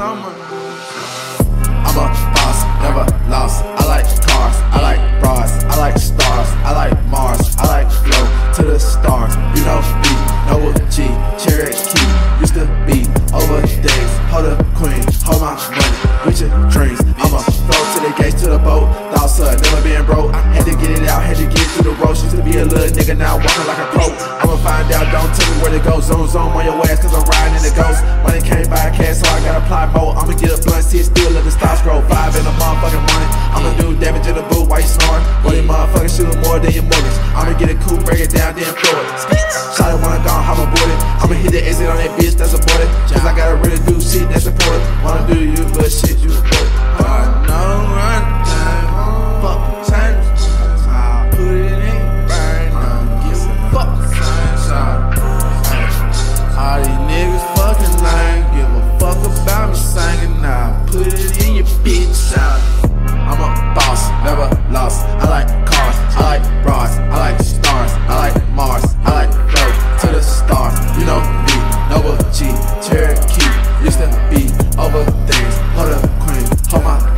summer. I'm a boss, never lost. I like cars, I like bras, I like stars, I like Mars, I like flow to the stars. You know me, Noah G, Cherokee, used to be over things. Hold the queen, hold my money, with your dreams. I'ma flow to the gates, to the boat. Thoughts of never being broke. Had to get it out, had to get through the road. Used to be a little nigga, now walking like a pro. I'ma find out, don't tell me where to go. Zone on your ass, cause I'm riding in the ghost. Money came by cash, so I gotta apply more. I'ma get a blunt, sit still, let the stars grow. 5 in the motherfucking morning. I'ma do damage in the boot while you snoring. Boy, you motherfuckers shooting more than your mortgage. I'ma get a coupe, break it down, then floor it. Shot it when I gone, hop aboard it. I'ma hit the exit on that bitch that's aborted. Cause I gotta really do shit that's important. Wanna do you, but shit, you support. I know run time, fuck change. I put it in, burn on, give a fuck sunshine. All these niggas fucking lame, give a fuck about me singing. I put it in your bitch out. I'm a boss, never lost. I like cars, I like bras, I like stars, I like Mars, I like flow to the stars. You know me, Noah G, Cherokee, used to be over things. Hold the queen, hold my